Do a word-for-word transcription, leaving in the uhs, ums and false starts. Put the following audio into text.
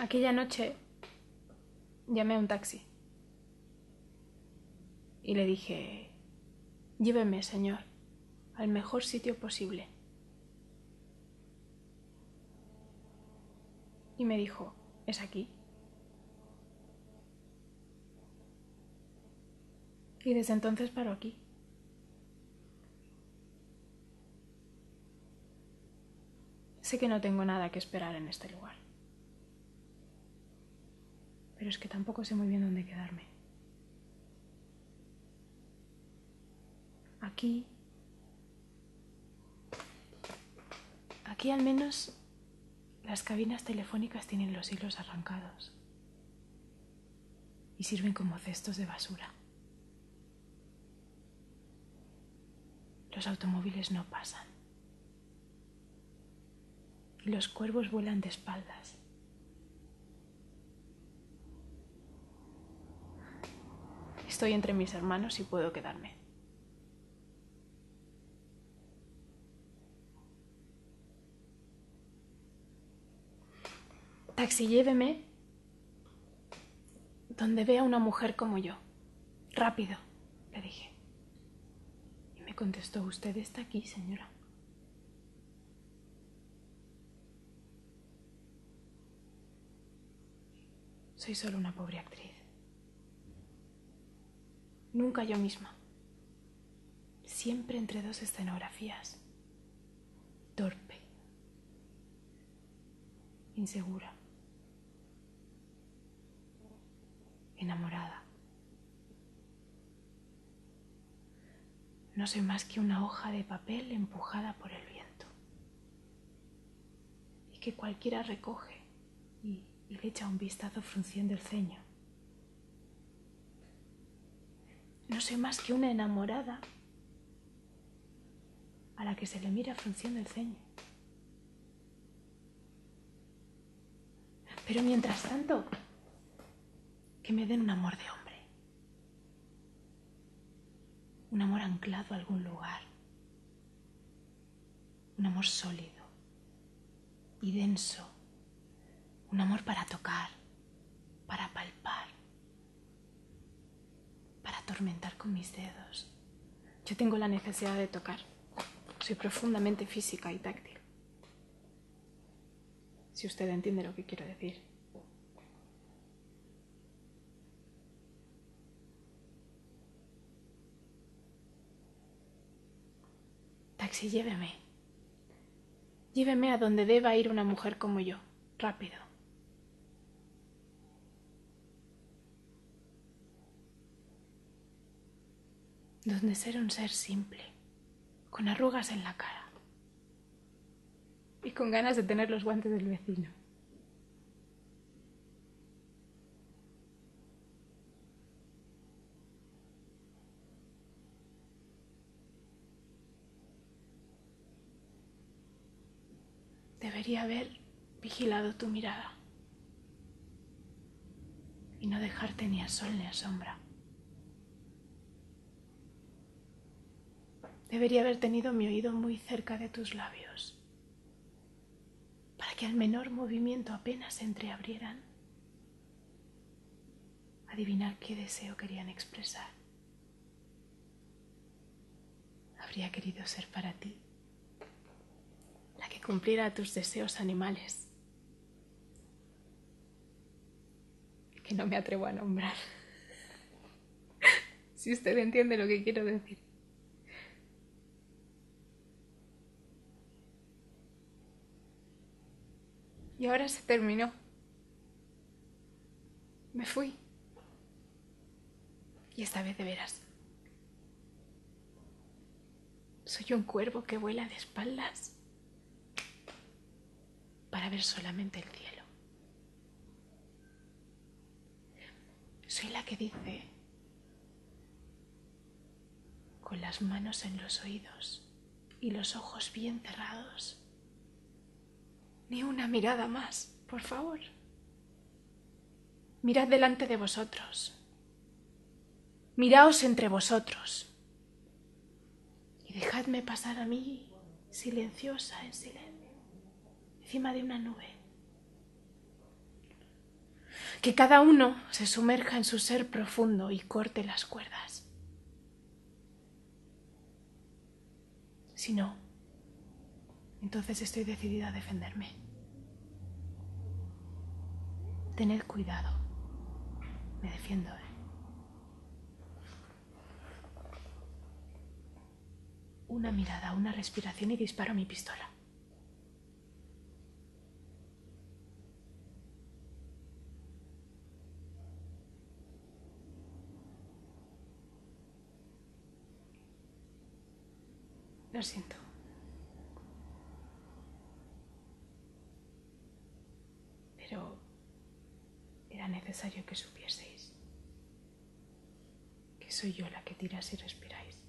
Aquella noche llamé a un taxi y le dije: lléveme, señor, al mejor sitio posible. Y me dijo: ¿es aquí? Y desde entonces paro aquí. Sé que no tengo nada que esperar en este lugar, pero es que tampoco sé muy bien dónde quedarme. Aquí... Aquí al menos las cabinas telefónicas tienen los hilos arrancados y sirven como cestos de basura. Los automóviles no pasan y los cuervos vuelan de espaldas. Estoy entre mis hermanos y puedo quedarme. Taxi, lléveme donde vea una mujer como yo. Rápido, le dije. Y me contestó: usted está aquí, señora. Soy solo una pobre actriz. Nunca yo misma. Siempre entre dos escenografías. Torpe. Insegura. Enamorada. No soy más que una hoja de papel empujada por el viento. Y que cualquiera recoge y, y le echa un vistazo frunciendo el ceño. No soy más que una enamorada a la que se le mira frunciendo el ceño. Pero mientras tanto, que me den un amor de hombre. Un amor anclado a algún lugar. Un amor sólido y denso. Un amor para tocar, para palpar, para atormentar con mis dedos. Yo tengo la necesidad de tocar. Soy profundamente física y táctil. Si usted entiende lo que quiero decir. Taxi, lléveme. Lléveme a donde deba ir una mujer como yo. Rápido. Donde ser un ser simple, con arrugas en la cara y con ganas de tener los guantes del vecino. Debería haber vigilado tu mirada y no dejarte ni a sol ni a sombra. Debería haber tenido mi oído muy cerca de tus labios, para que al menor movimiento apenas se entreabrieran, adivinar qué deseo querían expresar. Habría querido ser para ti la que cumpliera tus deseos animales, que no me atrevo a nombrar. Si usted entiende lo que quiero decir. Y ahora se terminó. Me fui. Y esta vez de veras. Soy un cuervo que vuela de espaldas para ver solamente el cielo. Soy la que dice, con las manos en los oídos y los ojos bien cerrados: ni una mirada más, por favor. Mirad delante de vosotros. Miraos entre vosotros. Y dejadme pasar a mí, silenciosa, en silencio, encima de una nube. que cada uno se sumerja en su ser profundo y corte las cuerdas. Si no, entonces estoy decidida a defenderme. Tened cuidado. Me defiendo, ¿eh? Una mirada, una respiración y disparo mi pistola. Lo siento. Pero era necesario que supieseis que soy yo la que tira si respiráis.